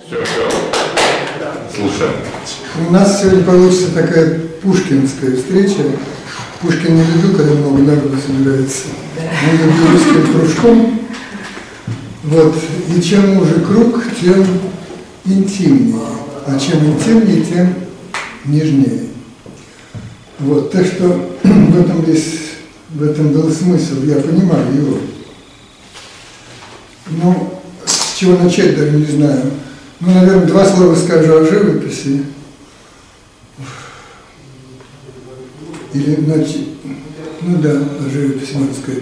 Все. Слушаем. У нас сегодня получится такая пушкинская встреча. Пушкин не любил, когда много народу собирается. Мы любим русским кружком. Вот. И чем уже круг, тем интимнее. А чем интимнее, тем нежнее. Вот. Так что в этом был смысл. Я понимаю его. Но с чего начать, даже не знаю. Ну, наверное, два слова скажу о живописи. Или, ну да, о живописи, можно сказать.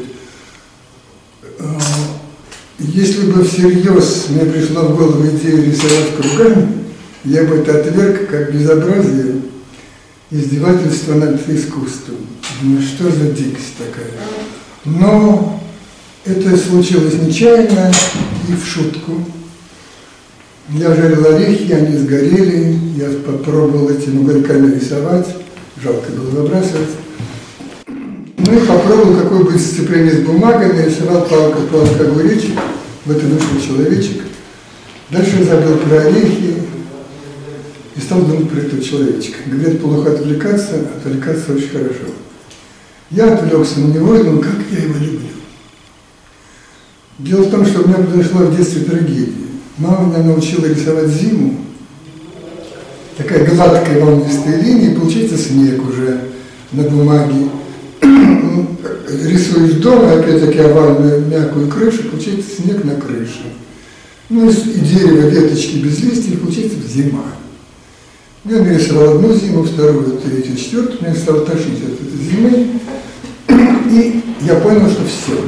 Если бы всерьез мне пришла в голову идея рисовать кругами, я бы это отверг как безобразие, издевательство над искусством. Думаю, что за дикость такая. Но это случилось нечаянно и в шутку. Я жарил орехи, они сгорели, я попробовал этими угольками рисовать, жалко было выбрасывать. Ну и попробовал, какое будет сцепление с бумагой, нарисовал палка огуречек, в это вышел человечек. Дальше я забыл про орехи и стал думать про этого человечка. Говорят, плохо отвлекаться очень хорошо. Я отвлекся на него и думал, как я его люблю. Дело в том, что у меня произошла в детстве трагедия. Мама меня научила рисовать зиму, такая гладкая волнистая линия, получается снег уже на бумаге. Рисуешь дом, опять-таки овальную мягкую крышу, получается снег на крыше. Ну и дерево, веточки без листьев, получается зима. Я нарисовал одну зиму, вторую, третью, четвертую, меня стало тошнить от этой зимы. И я понял, что все.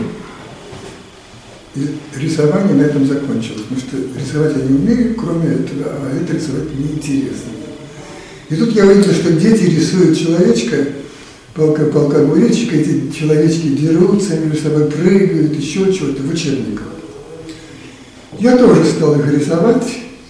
И рисование на этом закончилось, потому что рисовать я не умею, кроме этого, а это рисовать неинтересно. И тут я увидел, что дети рисуют человечка, палка огуречка, эти человечки дерутся, между собой прыгают, еще чего-то в учебниках. Я тоже стал их рисовать,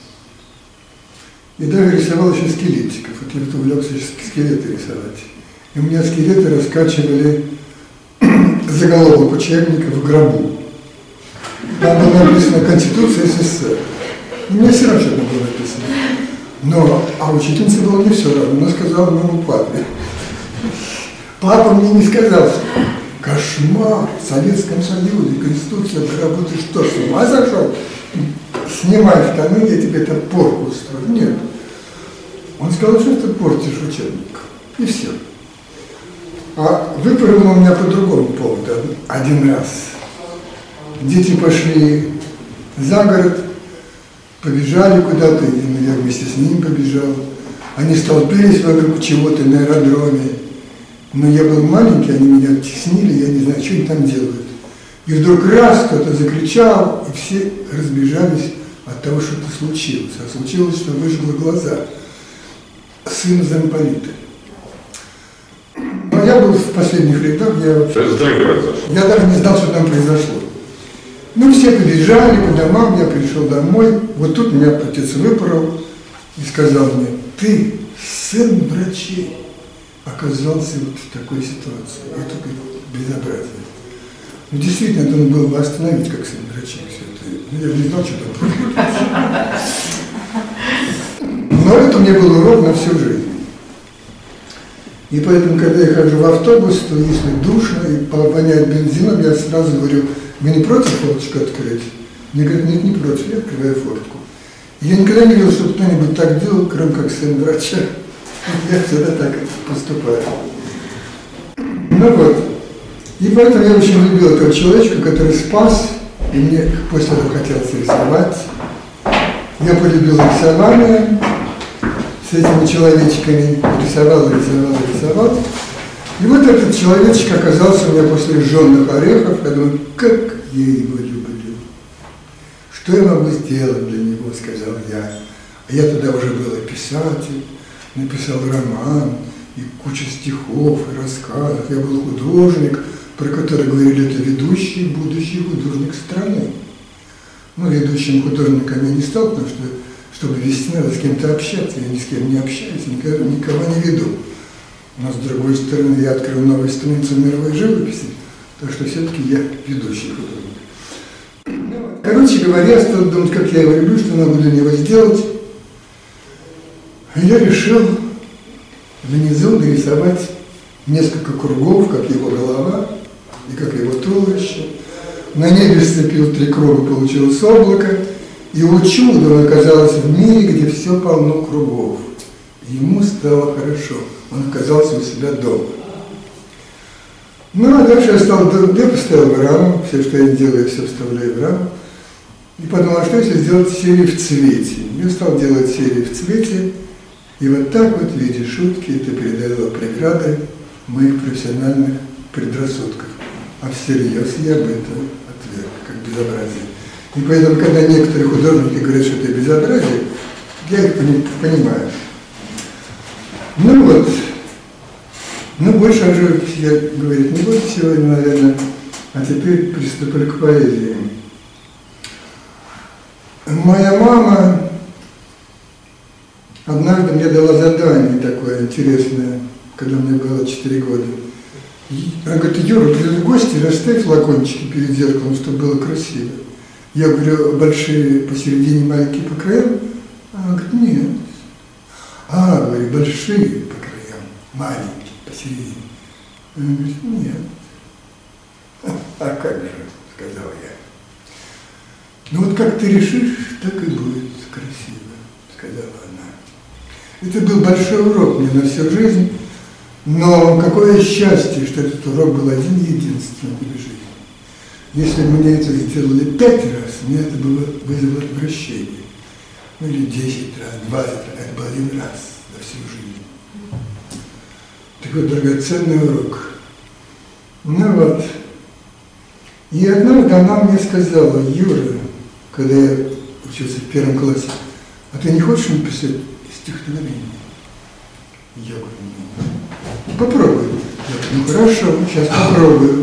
и даже рисовал еще скелетиков. Вот я увлекся скелеты рисовать. И у меня скелеты раскачивали заголовок учебника «В гробу». Там было написано «Конституция СССР». У меня все равно что-то было написано. А учительнице было не все равно. Она сказала моему папе. Папа мне не сказал, что кошмар, в Советском Союзе, Конституция в гробу, ты что, с ума зашел? Снимай штаны, я тебе это порку устрою. Нет. Он сказал, что ты портишь учебник. И все. А выпрыгнул у меня по другому поводу один раз. Дети пошли за город, побежали куда-то, и я вместе с ним побежал. Они столпились вокруг чего-то на аэродроме. Но я был маленький, они меня теснили, я не знаю, что они там делают. И вдруг раз кто-то закричал, и все разбежались от того, что это случилось. А случилось, что выжгло глаза. Сын замполита. Но я был в последних рядах, я даже не знал, что там произошло. Ну, все побежали по домам, я пришел домой. Вот тут меня отец выпорол и сказал мне, ты, сын врачей, оказался вот в такой ситуации. Это безобразие. Ну, действительно, это он был бы остановить, как сын врачей, все это. Ну, я не знал, что там происходит. Но это мне был урок на всю жизнь. И поэтому, когда я хожу в автобус, то если душно и воняет бензином, я сразу говорю, вы не против форточку открыть? Мне говорят, нет, не против, я открываю фортку. И я никогда не видел, чтобы кто-нибудь так делал, кроме как сын врача. Я всегда так поступаю. Ну вот. И поэтому я очень любил этого человечка, который спас, и мне после этого хотелось рисовать. Я полюбил рисование с этими человечками, рисовал. И вот этот человечек оказался у меня после жженых орехов. Я думаю, как я его люблю. Что я могу сделать для него, сказал я. А я тогда уже был писатель, написал роман, и куча стихов, и рассказов. Я был художник, про который говорили, это ведущий, будущий художник страны. Ну, ведущим художником я не стал, потому что, чтобы вести, надо с кем-то общаться. Я ни с кем не общаюсь, никого не веду. Но, с другой стороны, я открыл новую страницу мировой живописи, так что все-таки я ведущий художник. Короче говоря, я стал думать, как я его люблю, что надо для него сделать. Я решил внизу нарисовать несколько кругов, как его голова и как его туловище. На небе сцепил 3 круга, получилось облако. И о чудо, он оказался в мире, где все полно кругов. И ему стало хорошо. Он оказался у себя дома. Ну, а дальше я поставил в раму. Все, что я делаю, все вставляю в раму. И подумал, а что если сделать серию в цвете? Я стал делать серию в цвете. И вот так вот в виде шутки это передало преграды моих профессиональных предрассудков. А всерьез я бы это отверг, как безобразие. И поэтому, когда некоторые художники говорят, что это безобразие, я их понимаю. Ну вот, больше о живописи я говорить не буду сегодня, наверное, а теперь приступлю к поэзии. Моя мама однажды мне дала задание такое интересное, когда мне было 4 года. Она говорит: Юра, придут гости, расставь флакончики перед зеркалом, чтобы было красиво. Я говорю: большие посередине, маленькие по краям? Она говорит: нет. А, говорю, большие по краям, маленькие посередине. Она говорит: нет. А как же, сказал я. Ну вот как ты решишь, так и будет красиво, сказала она. Это был большой урок мне на всю жизнь, но какое счастье, что этот урок был один-единственный в жизни. Если бы мне это сделали 5 раз, мне это было вызвало отвращение. Ну или 10 раз, 20 раз, это был 1 раз за всю жизнь. Такой драгоценный урок. Ну вот. И однажды она мне сказала: Юра, когда я учился в 1 классе, а ты не хочешь написать стихотворение? Я говорю: ну, попробуй. Я говорю: ну хорошо, сейчас попробую.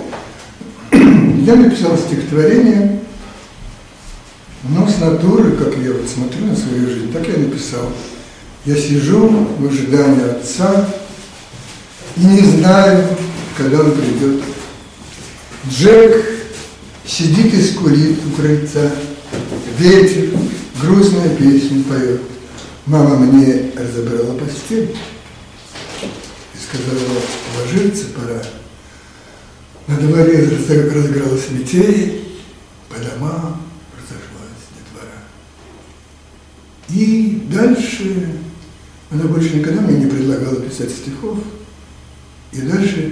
Я написал стихотворение, но с натуры, как я вот смотрю на свою жизнь, так я написал. Я сижу в ожидании отца и не знаю, когда он придет. Джек сидит и скулит у крыльца, ветер грустную песню поет. Мама мне разобрала постель и сказала: ложиться пора. На дворе разыгралась метель, по домам разошлась детвора. И дальше она больше никогда мне не предлагала писать стихов. И дальше,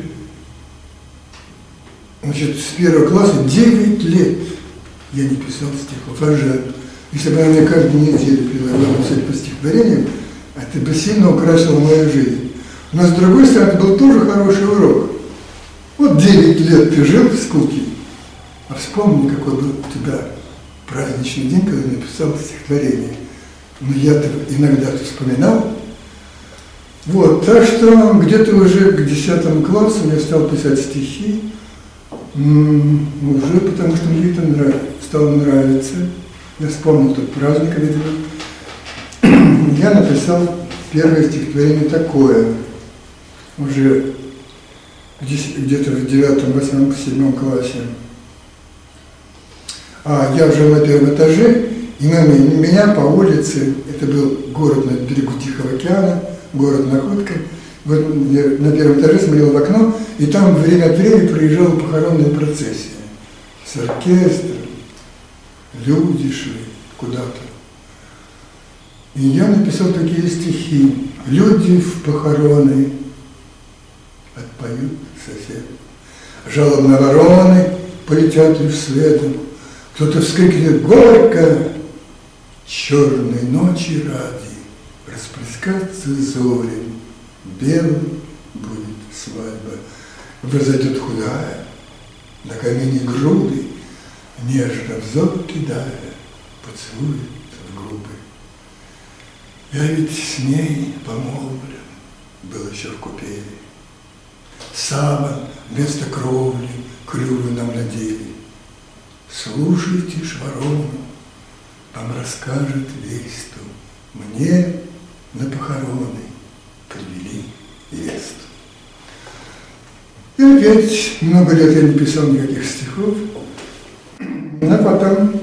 значит, с 1 класса 9 лет я не писал стихов, а жаль. Если бы она мне каждую неделю предлагала писать по стихотворениям, это бы сильно украсило мою жизнь. Но с другой стороны, это был тоже хороший урок. Вот 9 лет ты жил в скуке, а вспомни, какой был у тебя праздничный день, когда ты написал стихотворение. Но я-то иногда вспоминал. Вот, так что где-то уже к 10 классу я стал писать стихи, уже потому что мне это стало нравиться. Я вспомнил тот праздник, видимо. Я написал первое стихотворение такое, уже где-то в 9, 8, 7 классе. Я жил на 1 этаже, и меня по улице, это был город на берегу Тихого океана, город Находка, вот я на 1 этаже смотрел в окно, и там время от времени проезжала похоронная процессия с оркестром, люди шли куда-то. И я написал такие стихи: люди в похороны отпоют сосед. Жалобно вороны полетят лишь следом. Кто-то вскрикнет горько, черной ночи ради расплескаться зори, белым будет свадьба. Взойдет худая, на камине груды, нежно взор кидая, поцелует в губы. Я ведь с ней помолвлен был еще в купели. Саван вместо кровли клювы нам надели. Слушайте ж ворону, вам расскажет весту. Мне на похороны привели весту. И опять много лет я не писал никаких стихов. потом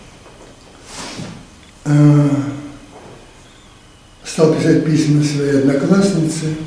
стал писать письма своей однокласснице,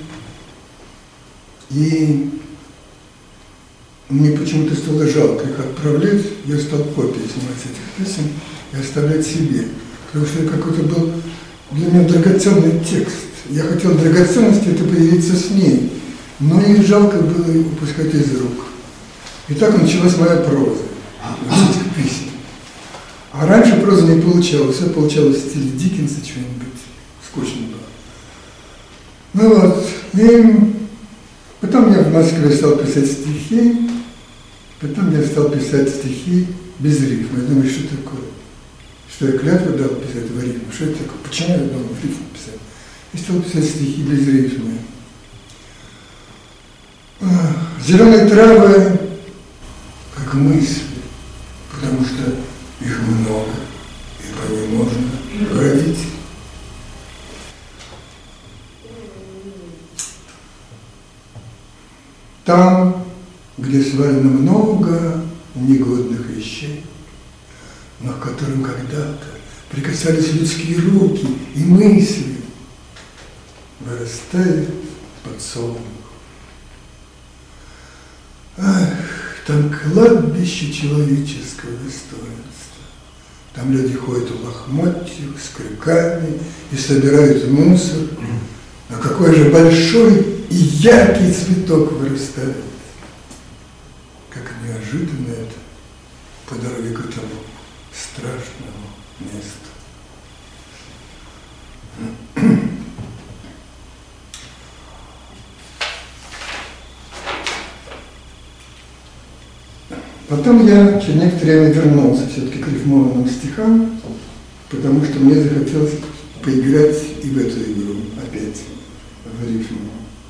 и мне почему-то стало жалко их отправлять, я стал копии снимать этих писем и оставлять себе, потому что это какой-то был для меня драгоценный текст. Я хотел драгоценности это поделиться с ней, но и жалко было их упускать из рук. И так началась моя проза, вот этих писем. А раньше проза не получалась, все получалось в стиле Диккенса, что-нибудь скучно было. Ну вот, и потом я в Москве стал писать стихи, потом я стал писать стихи без рифма. Я думаю, что такое? Что я клятву дал писать в рифму? Что это такое? Почему я должен в рифму писать? И стал писать стихи без рифма. Зеленые травы, как мысли, потому что их много, и по ним можно бродить. Там, где свалено много негодных вещей, но к которым когда-то прикасались людские руки и мысли, вырастает подсолнух. Ах, там кладбище человеческого достоинства. Там люди ходят в лохмотьях с крюками и собирают мусор. Но какой же большой и яркий цветок вырастает. Как неожиданно это по дороге к этому страшному месту. Потом я через некоторое время вернулся все-таки к рифмованным стихам, потому что мне захотелось поиграть и в эту игру опять, в рифму.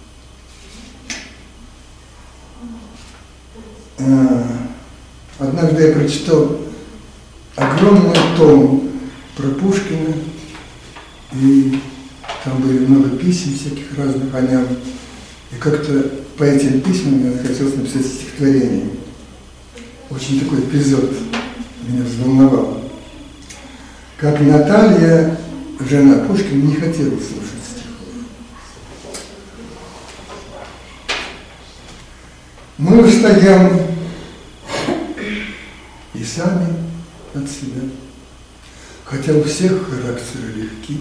Однажды я прочитал огромный том про Пушкина, и там были много писем всяких разных о нем, и как-то по этим письмам мне захотелось написать стихотворение. Очень такой эпизод меня взволновал. Как Наталья, жена Пушкина, не хотела слушать стихов. Мы устаем и сами от себя, хотя у всех характеры легки.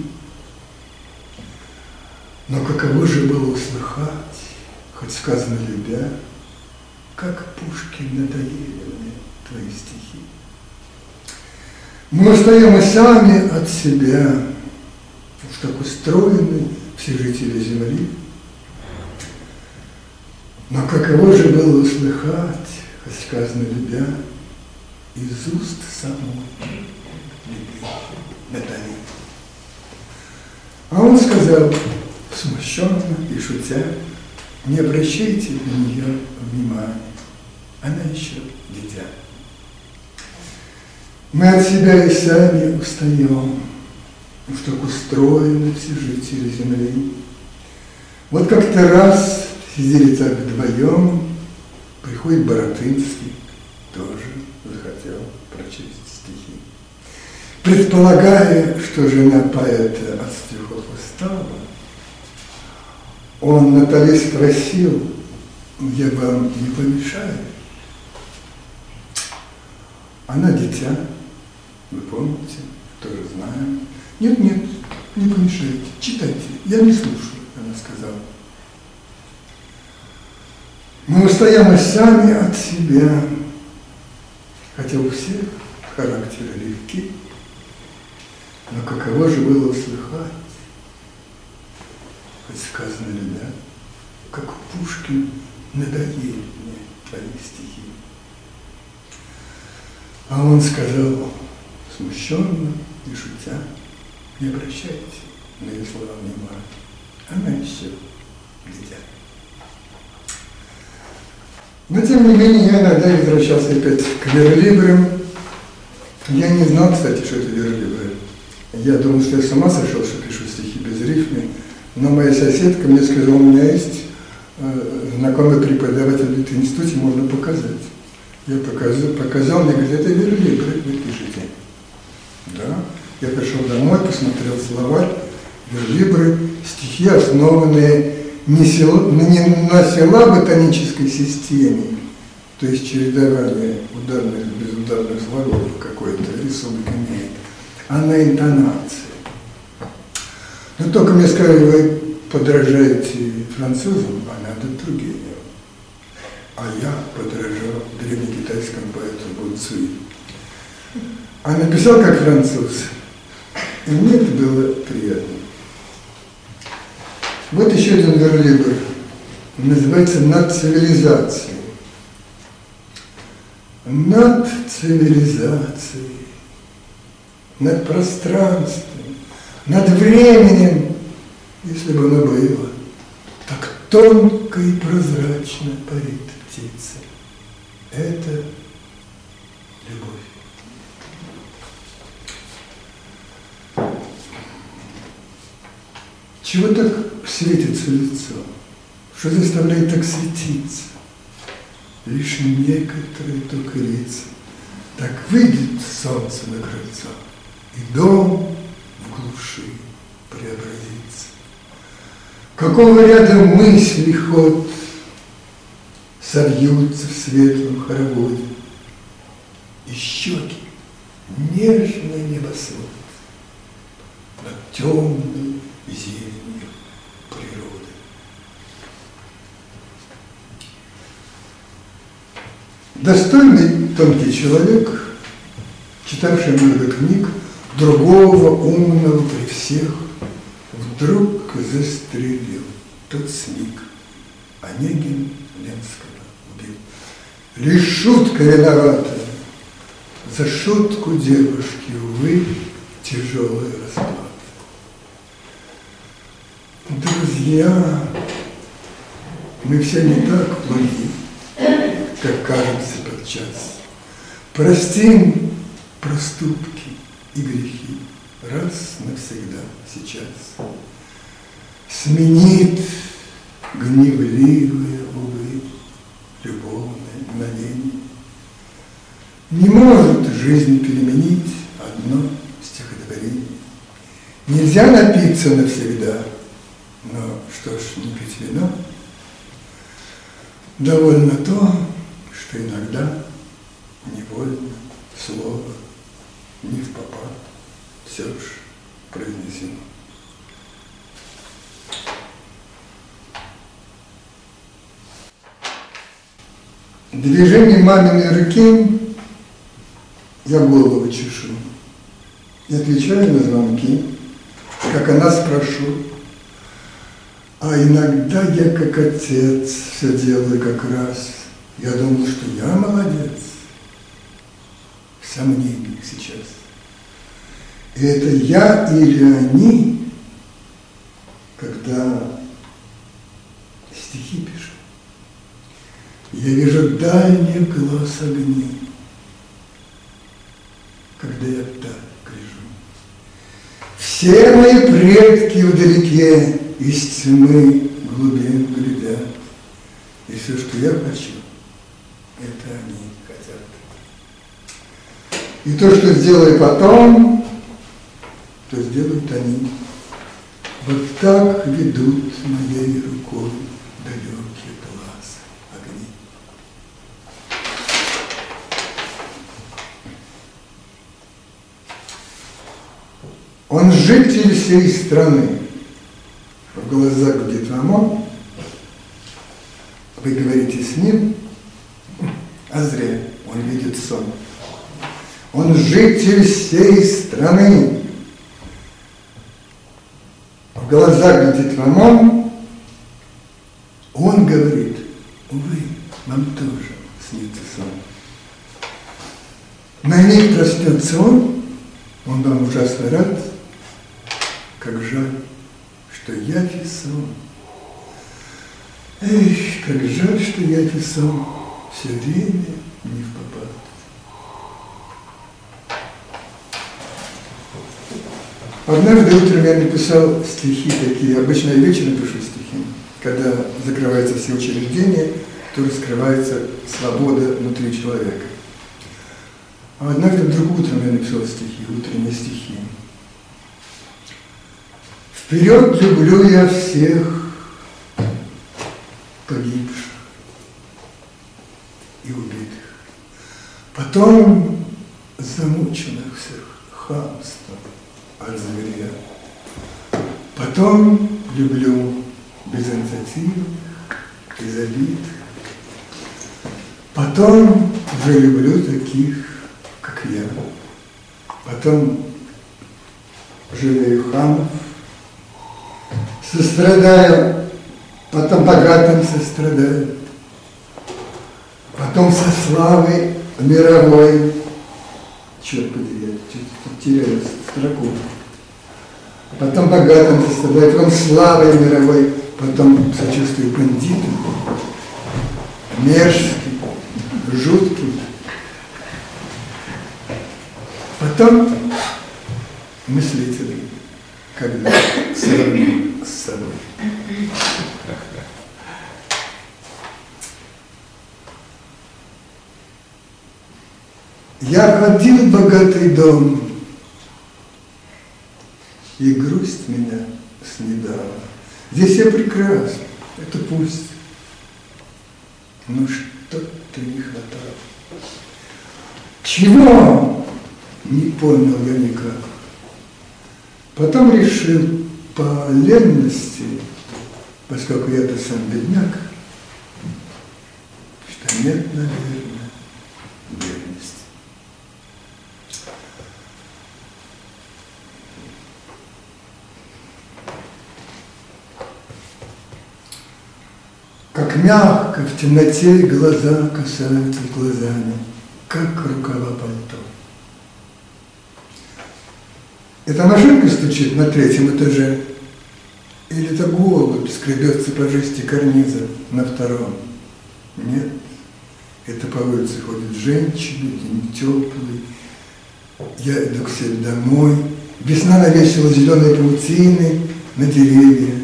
Но каково же было услыхать, хоть сказано любя, как Пушкин надоели мне твои стихи. Мы устаем и сами от себя, уж так устроены все жители земли. Но каково же было услыхать, хоть сказано любя, из уст самой Натали. А он сказал, смущенно и шутя, не обращайте на нее внимания, она еще дитя. Мы от себя и сами устаем, уж так устроены все жители земли. Вот как-то раз сидели так вдвоем, приходит Баратынский, тоже захотел прочесть стихи. Предполагая, что жена поэта от стихов устала, он Натали спросил, я вам не помешаю? Она дитя, вы помните, тоже знаем. Нет, нет, не помешайте, читайте, я не слушаю, она сказала. Мы устаем и сами от себя, хотя у всех характеры легки, но каково же было услыхать, хоть сказано любя, как Пушкин надоели мне твои стихи. А он сказал, смущенно и шутя, не обращайте на ее слова внимания, она еще дитя. Но тем не менее я иногда возвращался опять к верлибрам. Я не знал, кстати, что это верлибры. Я думал, что я сама сошел, что пишу стихи без рифмы, но моя соседка мне сказала, у меня есть знакомый преподаватель в институте, можно показать. Я показал, мне говорят, это верлибры, вы пишете. Да. Я пришел домой, посмотрел словарь, верлибры, стихи, основанные не на силабо-тонической системе, то есть чередование ударных и безударных слогов какой-то рисунок имеет, а на интонации. Но только мне сказали, вы подражаете французам, а надо другим. А я подражал древнекитайскому поэту Гуцуи. А написал как француз. И мне это было приятно. Вот еще один верлибр. Называется «Над цивилизацией». Над цивилизацией, над пространством, над временем, если бы оно было, так тонко и прозрачно парит птица. Это любовь. Чего так светится лицо? Что заставляет так светиться? Лишь некоторые только лица. Так выйдет солнце на крыльцо, и дом в глуши преобразится. Какого ряда мыслей ход сольются в светлом хороводе, и щеки нежно небосвод над темной зеленью природы. Достойный тонкий человек, читавший много книг, другого умного при всех, вдруг застрелил. Тот сник. Онегин Ленского убил. Лишь шутка виновата. За шутку девушки, увы, тяжелая расплата. Друзья, мы все не так плохи, как кажется подчас. Простим проступки и грехи раз навсегда сейчас. Сменит гневливые, увы, любовное мгновение. Не может жизнь переменить одно стихотворение. Нельзя напиться навсегда, но что ж, не пить вино. Довольно то, что иногда невольно слово не впопад все ж произнесено. Движение маминой руки я голову чешу и отвечаю на звонки, как она спрошу. А иногда я как отец все делаю как раз. Я думал, что я молодец. В сомнениях сейчас. И это я или они, когда стихи пишу. Я вижу дальних глаз огни, когда я вдаль гляжу. Все мои предки вдалеке из тьмы глубин глядят. И все, что я хочу, это они хотят. И то, что сделаю потом, то сделают они. Вот так ведут моей рукой далекий глаз огни. Он житель всей страны. В глазах будет вам, вы говорите с ним, а зря, он видит сон. Он житель всей страны. В глазах глядит вам, он говорит, увы, вам тоже снится сон. На миг проснется он вам ужасно рад, как жаль, что я сон. Эх, как жаль, что я сон все время не впопад. Однажды утром я написал стихи такие, обычно я вечером пишу стихи, когда закрываются все учреждения, которой скрывается свобода внутри человека. А однажды вдруг утром я написал стихи, утренние стихи. Вперед люблю я всех погибших и убитых, потом замученных всех хамством от зверя, потом люблю безинициативных и забитых, потом уже люблю таких, как я, потом жалею хамов, сострадаю, потом богатым сострадаю, потом со славой мировой, черт подери, я чуть-чуть теряю строку, потом богатым сострадаю, потом славой мировой, потом сочувствую бандитам, мерзким, жутким, потом мыслителям, когда сравним с собой. Я ходил в богатый дом, и грусть меня снедала. Здесь я прекрасен, это пусть, но что-то не хватало. Чего? Не понял я никак. Потом решил по ленности, поскольку я-то сам бедняк, что нет, наверное, бедности. Как мягко в темноте глаза касаются глазами, как рукава пальто. Эта машинка стучит на 3-м этаже, или это голубь скребется по жести карниза на 2-м? Нет, это по улице ходят женщины, день теплый, я иду к себе домой, весна навесила зеленые паутины на деревья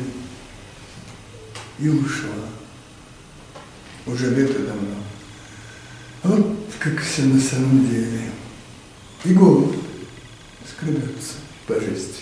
и ушла. Уже лето давно. Вот как все на самом деле. И голубь скребется по жести.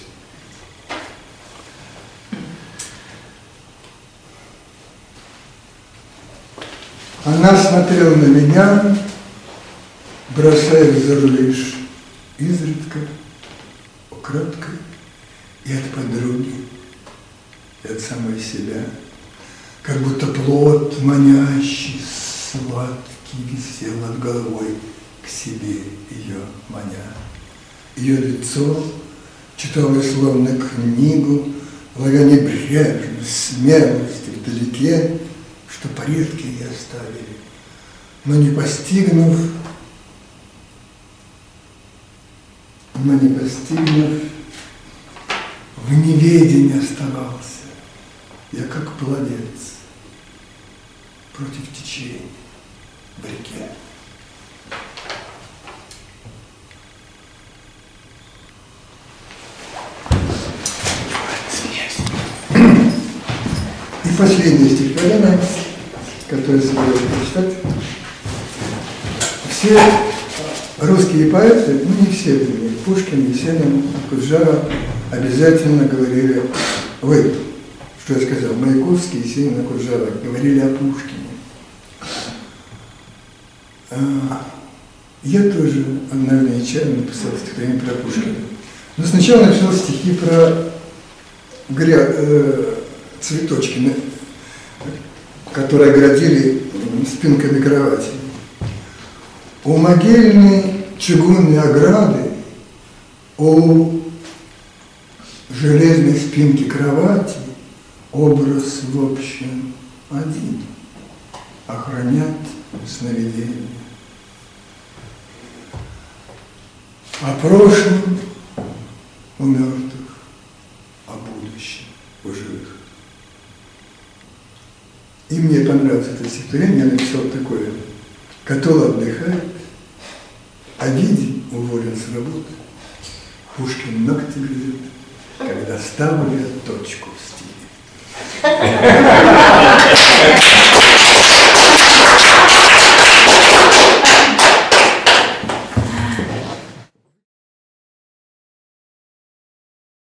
Она смотрела на меня, бросая взор лишь изредка, украдкой, и от подруги, и от самой себя, как будто плод манящий, сладкий, висел над головой, к себе ее маня. Ее лицо читала словно книгу, ловя небрежность, смелость вдалеке, что предки ей оставили, но не постигнув, в неведении оставался. Я как пловец против течения в реке. И последнее стихотворение, которое собираюсь прочитать. Все русские поэты, ну не все, Пушкин, Есенин, Акуджава обязательно говорили, ой, что я сказал, Маяковский, Есенин, Акуджава говорили о Пушкине. Я тоже однажды нечаянно написал стихотворение про Пушкина. Но сначала написал стихи про цветочки, которые оградили спинками кровати. У могильной чугунной ограды, у железной спинки кровати образ в общем один — охранять сновидения. О прошлом у мертвых, о будущем у живых. И мне понравилось это стихотворение, я написал такое: Катул отдыхает, Овидий уволен с работы, Пушкин ногти грызет, когда ставлю точку в стиле.